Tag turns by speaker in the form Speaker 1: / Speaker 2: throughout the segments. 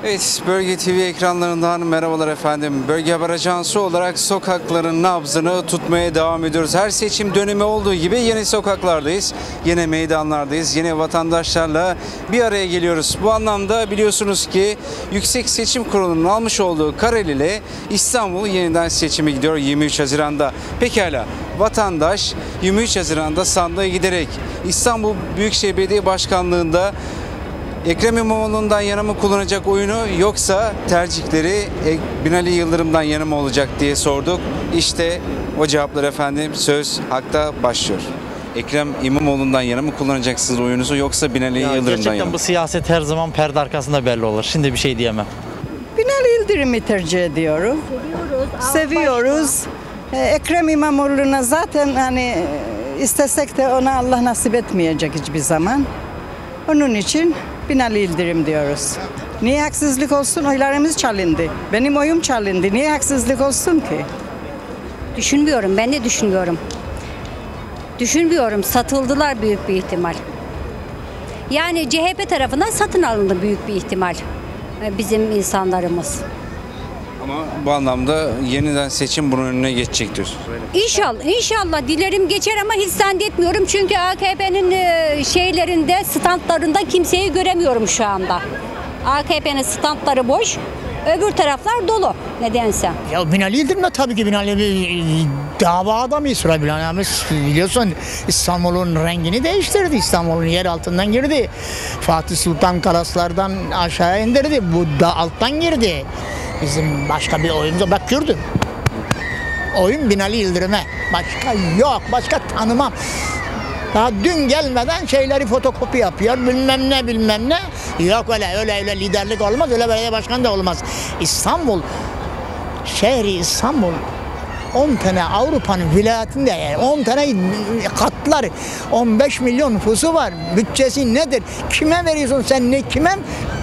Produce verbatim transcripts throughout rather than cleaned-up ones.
Speaker 1: Evet, Bölge T V ekranlarından merhabalar efendim. Bölge Haber Ajansı olarak sokakların nabzını tutmaya devam ediyoruz. Her seçim dönemi olduğu gibi yeni sokaklardayız, yine meydanlardayız, yine vatandaşlarla bir araya geliyoruz. Bu anlamda biliyorsunuz ki Yüksek Seçim Kurulu'nun almış olduğu karar ile İstanbul yeniden seçime gidiyor yirmi üç Haziran'da. Pekala, vatandaş yirmi üç Haziran'da sandığa giderek İstanbul Büyükşehir Belediye Başkanlığı'nda Ekrem İmamoğlu'ndan yana mı kullanacak oyunu, yoksa tercihleri Binali Yıldırım'dan yana mı olacak diye sorduk. İşte o cevaplar efendim, söz hakta başlıyor. Ekrem İmamoğlu'ndan yana mı kullanacaksınız oyunuzu, yoksa Binali
Speaker 2: Ya
Speaker 1: Yıldırım'dan
Speaker 2: gerçekten
Speaker 1: yana mı?
Speaker 2: Bu siyaset her zaman perde arkasında belli olur. Şimdi bir şey diyemem.
Speaker 3: Binali Yıldırım'ı tercih ediyorum. Seviyoruz. Ee, Ekrem İmamoğlu'na zaten hani istesek de ona Allah nasip etmeyecek hiçbir zaman. Onun için Binali Yıldırım diyoruz. Niye haksızlık olsun? Oylarımız çalındı. Benim oyum çalındı. Niye haksızlık olsun ki?
Speaker 4: Düşünmüyorum, ben de düşünmüyorum. Düşünmüyorum, satıldılar büyük bir ihtimal. Yani C H P tarafından satın alındı büyük bir ihtimal bizim insanlarımız.
Speaker 1: Ama bu anlamda yeniden seçim bunun önüne geçecektir.
Speaker 4: İnşallah, inşallah dilerim geçer ama hiç zannetmiyorum. Çünkü A K P'nin şeylerinde, standlarında kimseyi göremiyorum şu anda. A K P'nin standları boş, öbür taraflar dolu nedense.
Speaker 5: Ya Binali Yıldırım da tabii ki Binali bir dava adamı. Sıra Binali biliyorsun İstanbul'un rengini değiştirdi. İstanbul'un yer altından girdi. Fatih Sultan Kalaslar'dan aşağı indirdi. Bu da alttan girdi. Bizim başka bir oyuncu bak Kürdüm. Oyun Binali Yıldırım'a. Başka yok. Başka tanımam. Daha dün gelmeden şeyleri fotokopi yapıyor. Bilmem ne bilmem ne. Yok öyle öyle öyle liderlik olmaz. Öyle belediye başkanı da olmaz. İstanbul, şehri İstanbul on tane Avrupa'nın vilayetinde yani on tane katlar, on beş milyon nüfusu var. Bütçesi nedir? Kime veriyorsun sen, ne kime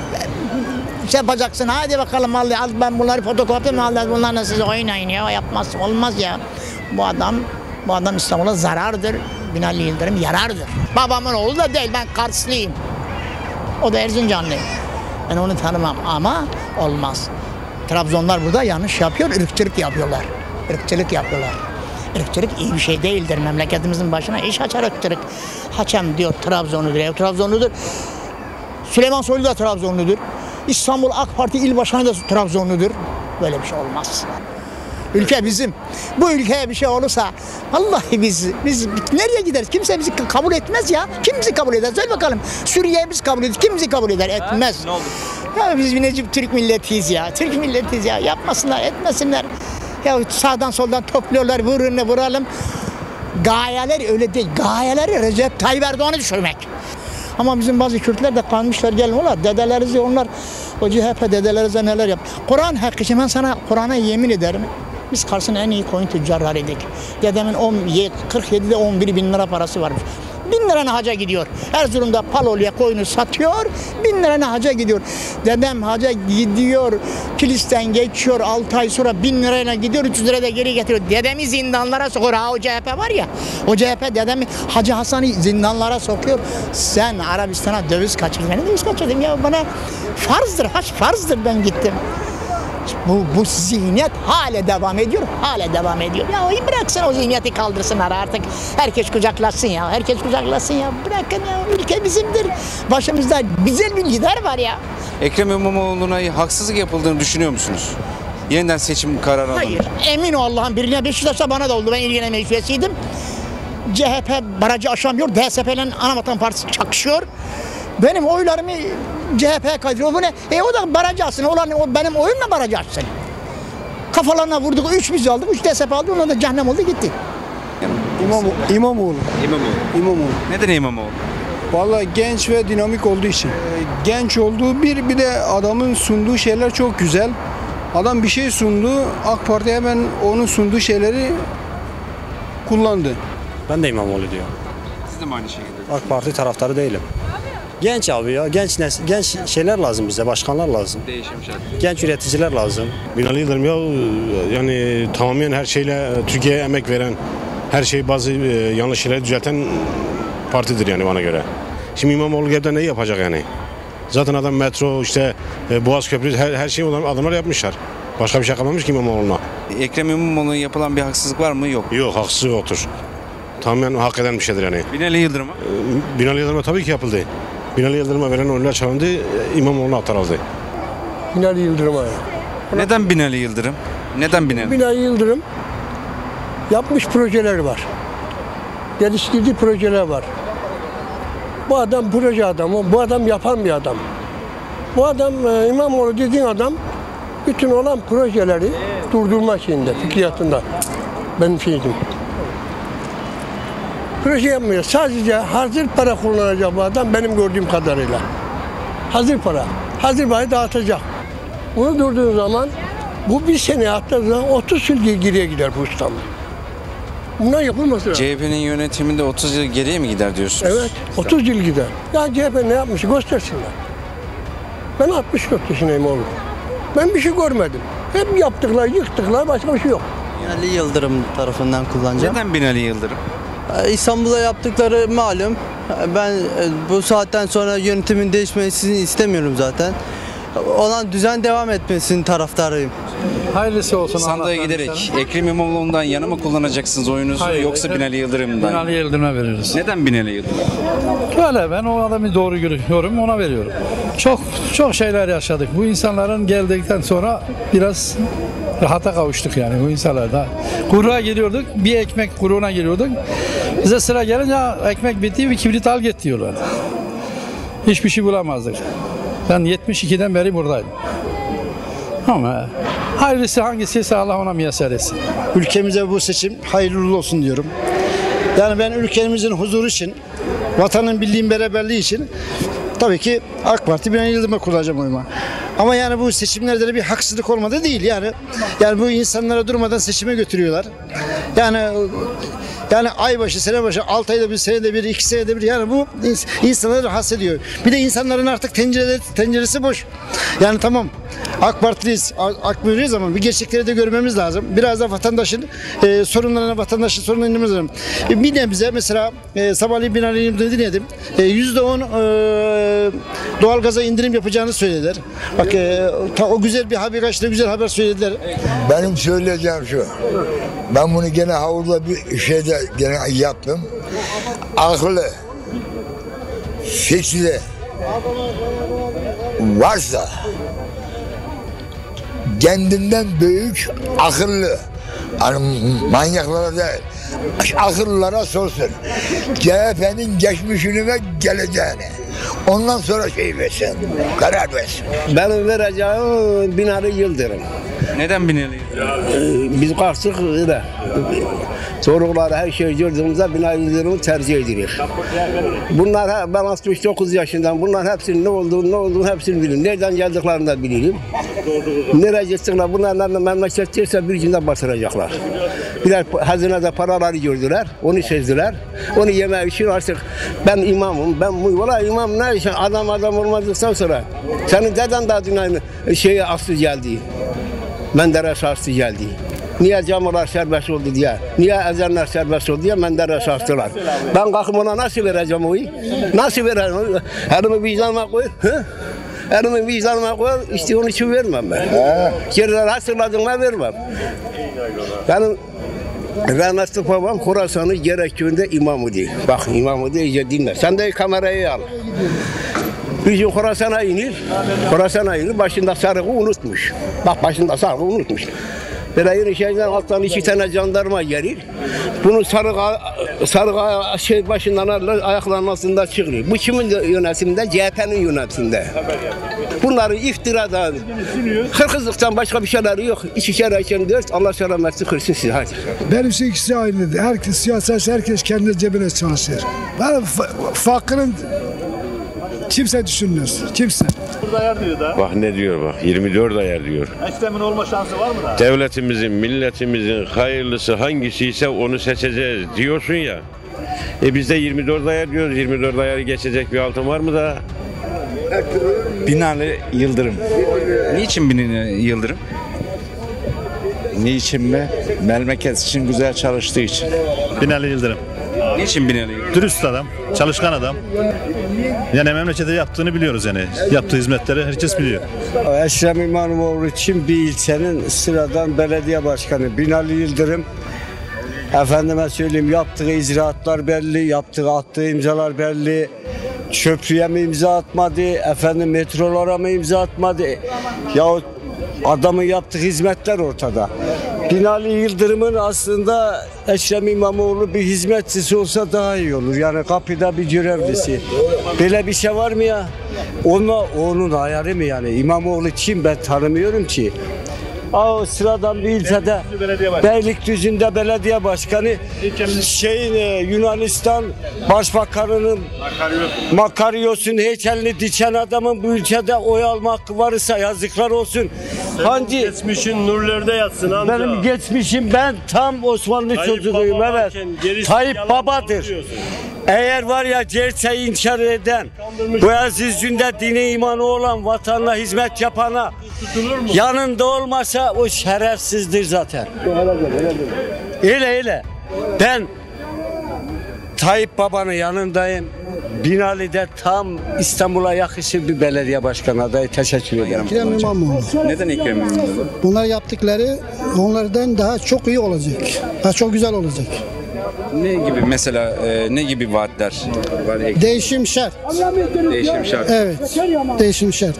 Speaker 5: şey yapacaksın? Hadi bakalım al, al ben bunları fotokopi al, bunlarla size oynayın ya, yapmaz olmaz ya. Bu adam bu adam İstanbul'a zarardır. Binali Yıldırım yarardır. Babamın oğlu da değil, ben Karslıyım. O da Erzincanlıyım. Ben onu tanımam ama olmaz. Trabzonlar burada yanlış yapıyor, ırkçılık yapıyorlar. Irkçılık yapıyorlar. Irkçılık iyi bir şey değildir. Memleketimizin başına iş açar ırkçılık. Haçam diyor Trabzonludur, ev Trabzonludur. Süleyman Soylu da Trabzonludur. İstanbul AK Parti il başkanı da Trabzonludur. Böyle bir şey olmaz. Ülke bizim. Bu ülkeye bir şey olursa vallahi biz biz nereye gideriz? Kimse bizi kabul etmez ya. Kim bizi kabul eder? Söyle bakalım. Suriye'yi biz kabul ederiz. Kim bizi kabul eder? Etmez. Ha, ne oldu? Ya biz bir Necip Türk milletiyiz ya. Türk milletiyiz ya. Yapmasınlar, etmesinler. Ya sağdan soldan topluyorlar. Vurun vuralım. Gayeler öyle değil. Gayeleri Recep Tayyip Erdoğan'ı düşürmek. Ama bizim bazı Kürtler de kanmışlar, gelin ola dedelerinizi onlar o C H P dedelerinize neler yap. Kur'an hakkı için ben sana Kur'an'a yemin ederim. Biz Kars'ın en iyi koyun tüccarlarıydık. Dedemin kırk yedide on bir bin lira parası varmış. Bin lirana haca gidiyor. Erzurum'da Palolu'ya koyunu satıyor. Bin lirana haca gidiyor. Dedem haca gidiyor. Kilis'ten geçiyor. altı ay sonra bin lirayla gidiyor. üç yüz liraya da geri getiriyor. Dedemi zindanlara sokuyor. Ha o C H P var ya. O C H P dedemi Hacı Hasan'ı zindanlara sokuyor. Sen Arabistan'a döviz kaçırdın. Ben döviz kaçırdım ya. Bana farzdır. Haç farzdır, ben gittim. Bu, bu zihniyet hala devam ediyor, hala devam ediyor. Ya o bıraksın, o zihniyeti kaldırsınlar artık. Herkes kucaklasın ya, herkes kucaklasın ya. Bırakın ya, ülke bizimdir. Başımızda güzel bir lider var ya.
Speaker 1: Ekrem İmamoğlu'na haksızlık yapıldığını düşünüyor musunuz? Yeniden seçim kararı alındı.
Speaker 5: Hayır, emin ol Allah'ın birine. Beşiktaş'ta bana da oldu, ben ilgilenen meclis üyesiydim. C H P barajı aşamıyor, D S P ile Anavatan Partisi çakışıyor. Benim oylarımı C H P'ye kaydırıyor. Bu ne? E o da barajı alsın. Olan, o benim oyumla barajı açsın. Kafalarına vurduk. Üç biz aldık. Üç D S P aldı. Ondan da cehennem oldu gitti.
Speaker 6: İmamoğlu. İmamoğlu.
Speaker 1: İmamoğlu.
Speaker 6: İmamoğlu.
Speaker 1: Neden İmamoğlu?
Speaker 6: Vallahi genç ve dinamik olduğu için. Ee, genç olduğu bir, bir de adamın sunduğu şeyler çok güzel. Adam bir şey sundu. AK Parti hemen onun sunduğu şeyleri kullandı.
Speaker 7: Ben de İmamoğlu diyor.
Speaker 1: Siz de mi aynı şekilde?
Speaker 7: AK Parti taraftarı değilim. Genç abi ya, genç nesil, genç şeyler lazım bize, başkanlar lazım.
Speaker 1: Değişim şart.
Speaker 7: Genç üreticiler lazım.
Speaker 8: Binali Yıldırım ya yani tamamen her şeyle Türkiye'ye emek veren, her şeyi bazı yanlış şeyleri düzelten partidir yani bana göre. Şimdi İmamoğlu gelip de neyi yapacak yani? Zaten adam metro işte e, Boğaz Köprüsü her, her şeyi olan adamlar yapmışlar. Başka bir şey kalmamış ki İmamoğlu'na.
Speaker 1: Ekrem İmamoğlu'na yapılan bir haksızlık var mı? Yok.
Speaker 8: Yok, haksızlık yoktur. Tamamen hak eden bir şeydir yani.
Speaker 1: Binali Yıldırım'a?
Speaker 8: E, Binali Yıldırım'a tabii ki yapıldı. Binali Yıldırım'a verilen oylar çalındı, e, İmamoğlu'na aktarıldı.
Speaker 9: Binali Yıldırım'a.
Speaker 1: Neden Binali Yıldırım? Neden Binali?
Speaker 9: Binali Yıldırım yapmış projeler var. Geliştirdiği projeler var. Bu adam proje adamı, bu adam yapan bir adam. Bu adam e, İmamoğlu dediğin adam bütün olan projeleri durdurma şeyinde, fikriyatında. Benim şeydim. Proje yapmıyor. Sadece hazır para kullanacak bu adam benim gördüğüm kadarıyla. Hazır para. Hazır parayı dağıtacak. Bunu durduğun zaman bu bir sene atladığı zaman otuz yıl geriye gider bu İstanbul. Bunlar yapılması lazım.
Speaker 1: C H P'nin yönetiminde otuz yıl geriye mi gider diyorsunuz?
Speaker 9: Evet, otuz yıl gider. Ya C H P ne yapmış göstersinler. Ben altmış dört yaşındayım oğlum. Ben bir şey görmedim. Hep yaptıklar, yıktıklar, başka bir şey yok.
Speaker 10: Binali Yıldırım tarafından kullanacağım.
Speaker 1: Neden Binali Yıldırım?
Speaker 10: Ee, İstanbul'a yaptıkları malum. Ben e, bu saatten sonra yönetimin değişmesini istemiyorum zaten. Olan düzen devam etmesinin taraftarıyım.
Speaker 11: Hayırlısı olsun.
Speaker 1: Sandığa giderek Ekrem İmamoğlu'ndan yana mı kullanacaksınız oyunuzu
Speaker 11: Hayır,
Speaker 1: yoksa
Speaker 11: Ekrem-
Speaker 1: Binali Yıldırım'dan?
Speaker 11: Binali Yıldırım'a veririz.
Speaker 1: Neden Binali Yıldırım?
Speaker 11: Öyle, ben o adamı doğru görüyorum, ona veriyorum. Çok çok şeyler yaşadık. Bu insanların geldikten sonra biraz rahata kavuştuk yani bu insanlarda. Kuyruğa geliyorduk, bir ekmek kuyruğuna geliyorduk. Bize sıra gelince ekmek bitti, bir kibrit al git diyorlar. Hiçbir şey bulamazdık. Ben yetmiş ikiden beri buradaydım. Ama hayırlısı hangisiyse Allah ona müyesser etsin.
Speaker 12: Ülkemize bu seçim hayırlı olsun diyorum. Yani ben ülkemizin huzuru için, vatanın birliğin beraberliği için tabii ki AK Parti Binali Yıldırım'a kullanacağım oyumu. Ama yani bu seçimlerde de bir haksızlık olmadı değil yani. Yani bu insanlara durmadan seçime götürüyorlar. Yani yani ay başı, sene başı, altı ayda bir, senede bir, iki senede bir yani bu insanları rahatsız ediyor. Bir de insanların artık tencereleri, tenceresi boş. Yani tamam AK Partiliyiz, AK Partiliyiz ama bir gerçekleri de görmemiz lazım. Biraz da vatandaşın e, sorunlarına, vatandaşın sorunlarına inmemiz lazım. E, bir de bize mesela e, sabahleyin Binali Yıldırım'ı dinledim. E, yüzde on e, doğalgaza indirim yapacağını söylediler. Bak e, ta, o güzel bir haber, kaçta güzel haber söylediler.
Speaker 13: Benim söyleyeceğim şu. Ben bunu gene havuzda bir şeyde gene yaptım. Akıllı, fikri varsa kendinden büyük akıllı, hani manyaklara değil, akıllılara sorsun. C H P'nin geçmişini ve geleceğini. Ondan sonra şey versin, karar versin.
Speaker 14: Benim vereceğim Binali Yıldırım.
Speaker 1: Neden Binali Yıldırım?
Speaker 14: Ee, biz kalktık da sorunları her şeyi gördüğümüzde Binali Yıldırım'ı tercih ediyoruz. Bunlar ben altmış dokuz yaşından bunlar hepsinin ne olduğunu ne olduğunu hepsini bilirim. Nereden geldiklerini de bilirim. Nereye gitsinler bunlarla memleketteyse bir günde batıracaklar. Birer hazinede paraları gördüler, onu sezdiler. Onu yeme için artık ben imamım, ben bu valla imam ne işin adam adam olmadıktan sonra senin deden de dünyanın şeye aslı geldi. Menderes aslı geldi. Niye camiler serbest oldu diye, niye ezanlar serbest oldu diye Menderes astılar. Ben kalkıp ona nasıl vereceğim oyu? Nasıl vereceğim? Elimi vicdanıma koy. Hı? Elimi vicdanıma koy, işte onun için vermem ben. Geriler hatırladığıma vermem. Benim rahmetli babam Horasan'ı gerektiğinde imamı değil. Bak imamı değil, iyice dinle. Sen de kamerayı al. Bir gün Horasan'a inir, Horasan'a inir, başında sarığı unutmuş. Bak başında sarığı unutmuş. Böyle yeni şeyden alttan iki tane jandarma gelir. Bunu sarığa, sarığa şey başından alırlar, ayaklarının altında çıkıyor. Bu kimin yönetiminde? C H P'nin yönetiminde. Bunların iftiradan, hırkızlıktan başka bir şeyleri yok. İki kere için dört, Allah selametli kırsın size. Hadi.
Speaker 15: Benimse ikisi aynıdır. Herkes siyaset, herkes kendi cebine çalışır. Ben fakirin kimse düşünmez. Kimse.
Speaker 16: Bak ne diyor bak, yirmi dört ayar diyor.
Speaker 17: Ekrem'in olma şansı var mı da?
Speaker 16: Devletimizin, milletimizin hayırlısı hangisi ise onu seçeceğiz diyorsun ya. E biz de yirmi dört ayar diyoruz. yirmi dört ayarı geçecek bir altın var mı da?
Speaker 18: Binali Yıldırım.
Speaker 1: Niçin Binali Yıldırım?
Speaker 18: Niçin mi? Memleket için güzel çalıştığı için.
Speaker 17: Binali Yıldırım.
Speaker 1: Niçin Binali Yıldırım?
Speaker 17: Dürüst adam, çalışkan adam. Yani memlekete yaptığını biliyoruz yani. Yaptığı hizmetleri herkes biliyor.
Speaker 14: Ekrem İmamoğlu için bir ilçenin sıradan belediye başkanı Binali Yıldırım. Efendime söyleyeyim, yaptığı icraatlar belli, yaptığı attığı imzalar belli. Köprüye mi imza atmadı, efendim metrolara mı imza atmadı? Yahut adamın yaptığı hizmetler ortada. Binali Yıldırım'ın aslında Ekrem İmamoğlu bir hizmetçisi olsa daha iyi olur. Yani kapıda bir görevlisi. Böyle bir şey var mı ya? Onunla, onun ayarı mı yani? İmamoğlu kim, ben tanımıyorum ki. O sıradan bir ilçede Beylikdüzü'nde belediye başkanı şeyin Yunanistan Başbakanı'nın Makaryos'un heykelini diken adamın bu ülkede oy alma hakkı varsa yazıklar olsun. Hangi
Speaker 18: geçmişin nurlarda yatsın amca.
Speaker 14: Benim geçmişim, ben tam Osmanlı çocuğuyum, evet. Tayyip Baba'dır. Eğer var ya gerçeği inkar eden, bu aziz günde dini imanı olan, vatanına hizmet yapana yanında olmasa o şerefsizdir zaten. Öyle öyle. Ben Tayyip Baba'nın yanındayım. Binali'de tam İstanbul'a yakışır bir belediye başkanı adayı. Teşekkür ederim.
Speaker 19: Ekrem İmamoğlu.
Speaker 1: Neden Ekrem İmamoğlu?
Speaker 19: Bunlar yaptıkları onlardan daha çok iyi olacak. Daha çok güzel olacak.
Speaker 1: Ne gibi mesela e, ne gibi vaatler var? Ekrem?
Speaker 19: Değişim şart.
Speaker 1: Değişim şart.
Speaker 19: Evet. Değişim şart.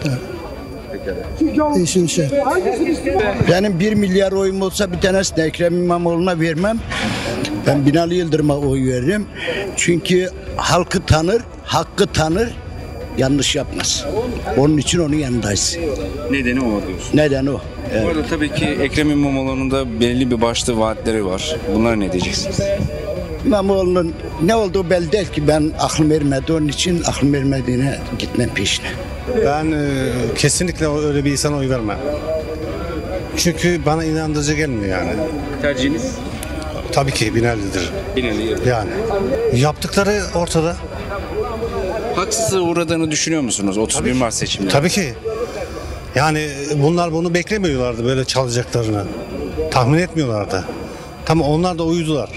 Speaker 19: Değişim şart.
Speaker 20: Benim bir milyar oyum olsa bir tanesini Ekrem İmamoğlu'na vermem. Ben Binali Yıldırım'a oy veririm. Çünkü halkı tanır, hakkı tanır, yanlış yapmaz. Onun için onun yanındayız.
Speaker 1: Nedeni o diyorsun.
Speaker 20: Neden o? Evet.
Speaker 1: Bu arada tabii ki Ekrem İmamoğlu'nun da belli bir başlı vaatleri var. Bunlara ne diyeceksiniz?
Speaker 20: İmamoğlu'nun ne olduğu belli değil ki, ben aklım ermedi, onun için aklım ermediğine gitmem peşine.
Speaker 8: Ben e, kesinlikle öyle bir insana oy vermem. Çünkü bana inandırıcı gelmiyor yani.
Speaker 1: Tercihiniz?
Speaker 8: Tabii ki Binali'dir.
Speaker 1: Binali.
Speaker 8: Yani yaptıkları ortada.
Speaker 1: Haksızlığa uğradığını düşünüyor musunuz otuz bir Mart seçiminde?
Speaker 8: Tabii ki. Yani bunlar bunu beklemiyorlardı, böyle çalacaklarını. Tahmin etmiyorlardı. Tamam, onlar da uydular.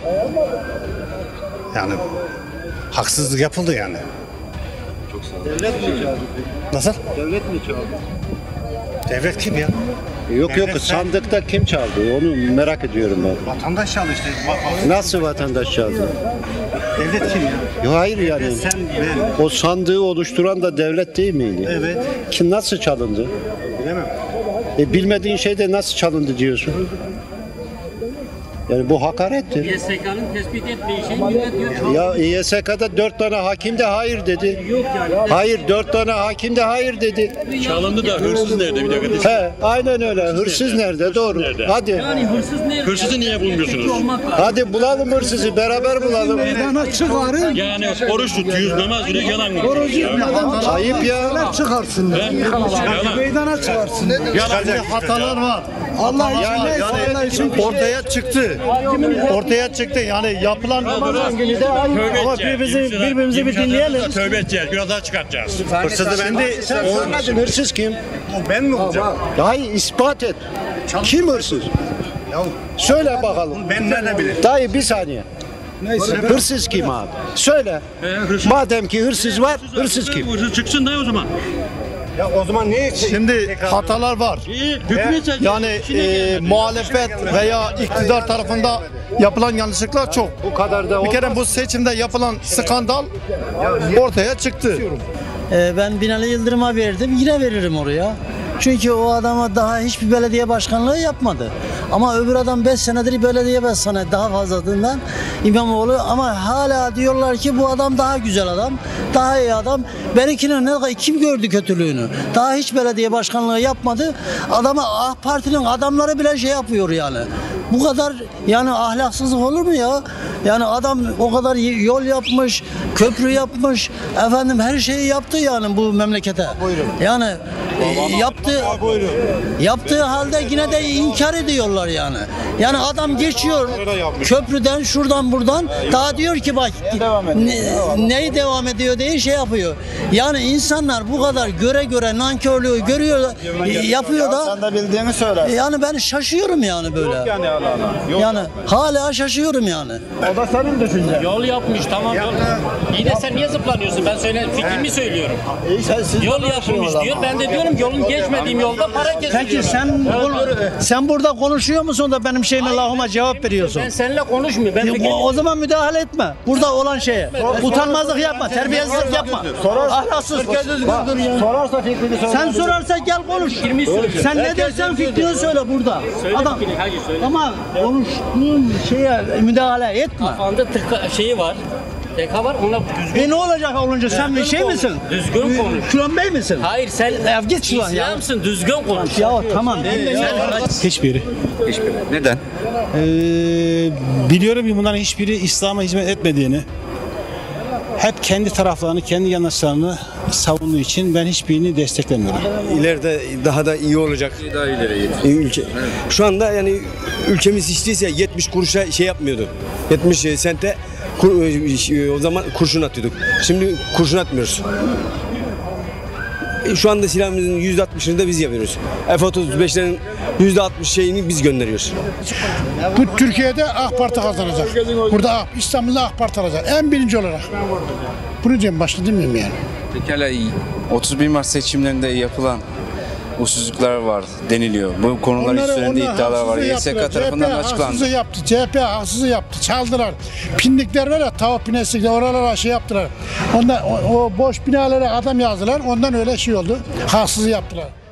Speaker 8: Yani haksızlık yapıldı yani.
Speaker 1: Çok sağ olun.
Speaker 18: Devlet mi çaldı?
Speaker 8: Nasıl?
Speaker 18: Devlet mi çaldı?
Speaker 8: Devlet kim ya?
Speaker 18: Yok yok,
Speaker 8: Devlet
Speaker 18: sandıkta kim çaldı? Onu merak ediyorum ben.
Speaker 8: Vatandaş çaldı işte.
Speaker 18: Nasıl vatandaş çaldı?
Speaker 8: Devlet kim ya?
Speaker 18: Yo, hayır yani.
Speaker 8: Devlet sen, ben.
Speaker 18: O sandığı oluşturan da devlet değil miydi?
Speaker 8: Evet.
Speaker 18: Kim, nasıl çalındı?
Speaker 8: Bilemem.
Speaker 18: E, bilmediğin şey de nasıl çalındı diyorsun? Yani bu hakarettir.
Speaker 21: Y S K'nın tespit ettiği şey millet diyor.
Speaker 18: Ya Y S K'da dört tane hakim de hayır dedi.
Speaker 21: Yok yani.
Speaker 18: Hayır, dört tane hakim de hayır dedi.
Speaker 21: Çalındı da hırsız nerede bir dakika?
Speaker 18: He, aynen öyle. Hırsız nerede? Doğru. Hadi.
Speaker 21: Yani hırsız nerede?
Speaker 18: Hırsızı niye bulmuyorsunuz? Hadi bulalım hırsızı, beraber bulalım.
Speaker 19: Meydana çıkarın.
Speaker 21: Yani oruç tutuyoruz, namaz bile yalan konuşuyoruz.
Speaker 18: Ayıp ya.
Speaker 19: Çıkarsın. Meydana çıkarsın.
Speaker 17: Yani hatalar var.
Speaker 19: Allah için
Speaker 17: Ya,
Speaker 19: neyse
Speaker 17: yani
Speaker 19: Allah için.
Speaker 17: ortaya çıktı. Ortaya çıktı. Yani yapılan ama birbirimizi birbirimizi bir dinleyelim.
Speaker 21: Tövbe edeceğiz, biraz daha çıkartacağız.
Speaker 18: Hırsızı ben de söylemedim. Hırsız kim?
Speaker 17: O ben mi olacağım?
Speaker 18: Ya hayır, ispat et. Kim hırsız? Söyle bakalım.
Speaker 17: Ben nereden bileyim?
Speaker 18: Dayı bir saniye.
Speaker 17: Neyse.
Speaker 18: Hırsız kim abi? Söyle. Madem ki hırsız var, hırsız kim?
Speaker 21: Hırsız çıksın da o zaman.
Speaker 17: Ya o zaman niye? Şimdi hatalar var. Yani e, muhalefet veya iktidar tarafında yapılan yanlışlıklar çok.
Speaker 18: Bu kadar da
Speaker 17: Bir kere bu seçimde yapılan skandal ortaya çıktı.
Speaker 22: Ee, ben Binali Yıldırım'a verdim, yine veririm oraya. Çünkü o adama daha hiçbir belediye başkanlığı yapmadı. Ama öbür adam beş senedir belediye başkanı, daha fazladığından İmamoğlu, ama hala diyorlar ki bu adam daha güzel adam, daha iyi adam. Benimkinin ne, kim gördü kötülüğünü? Daha hiç belediye başkanlığı yapmadı. Adama AK Parti'nin adamları bile şey yapıyor yani. Bu kadar yani ahlaksızlık olur mu ya? Yani adam o kadar yol yapmış, köprü yapmış, efendim her şeyi yaptı yani bu memlekete. Buyurun. Yani e, yaptı, yaptığı halde yine de inkar ediyorlar yani. Yani adam geçiyor köprüden şuradan buradan, daha diyor ki bak ne, neyi devam ediyor diye şey yapıyor. Yani insanlar bu kadar göre göre nankörlüğü görüyor, yapıyor da.
Speaker 12: Sen de bildiğini söyle.
Speaker 22: Yani ben şaşıyorum yani böyle.
Speaker 12: Yok yani hala. Yok.
Speaker 22: Yani hala şaşıyorum yani.
Speaker 12: O da senin düşüncen.
Speaker 2: Yol yapmış tamam yol. İyi de sen niye zıplanıyorsun? Ben söyle fikrimi söylüyorum. Yol yapılmış diyor. Ben de diyorum yolun geçmediğim yolda para kesiliyor.
Speaker 22: Peki sen sen burada konuşuyor musun da benim şeyime lafıma cevap veriyorsun?
Speaker 2: Ben seninle konuşmuyorum. Ben
Speaker 22: Ya, o, o zaman müdahale etme. Burada olan şeye. Utanmazlık yapma, terbiyesizlik yapma. Ahlaksız.
Speaker 12: Sorarsa fikrini söyle.
Speaker 22: Sen sorarsa gel konuş. Sen ne dersen fikrini söyle burada. Adam. Ama konuştuğun şeye müdahale etme.
Speaker 2: Kafanda tıka şeyi var. Tek var ona düzgün.
Speaker 22: E ne olacak olunca sen bir şey
Speaker 2: konuş.
Speaker 22: misin?
Speaker 2: Düzgün konuş.
Speaker 22: Şuran Bey misin?
Speaker 2: Hayır sen
Speaker 22: ya git şuradan ya.
Speaker 2: İslam'sın düzgün konuş.
Speaker 22: Ya tamam.
Speaker 3: Hiçbiri.
Speaker 1: Hiçbiri. Neden?
Speaker 3: Ee, biliyorum ki bunların hiçbiri İslam'a hizmet etmediğini, hep kendi taraflarını, kendi yandaşlarını savunduğu için ben hiçbirini desteklemiyorum.
Speaker 23: İleride daha da iyi olacak.
Speaker 1: Daha ileri
Speaker 23: Ülke. Şu anda yani ülkemiz hiç değilse yetmiş kuruşa şey yapmıyordu. yetmiş sente kur, o zaman kurşun atıyorduk. Şimdi kurşun atmıyoruz. Şu anda silahımızın yüzde altmışını da biz yapıyoruz. F otuz beşlerin yüzde altmış şeyini biz gönderiyoruz.
Speaker 15: Bu Türkiye'de AK Parti kazanacak. Burada İstanbul'da AK Parti alacak. En birinci olarak. Bunu diyeyim, başta demeyeyim yani.
Speaker 1: Pekala otuz bir Mart seçimlerinde yapılan usulsüzlükler var deniliyor. Bu konular üstünde iddialar var. Y S K tarafından açıklandı.
Speaker 15: Haksızlığı yaptı. C H P haksızlığı yaptı. Çaldılar. Pinlikler var ya, tavuk pineslikler, oralara şey yaptılar. Ondan, o, o boş binalara adam yazdılar. Ondan öyle şey oldu. Haksızlığı yaptılar.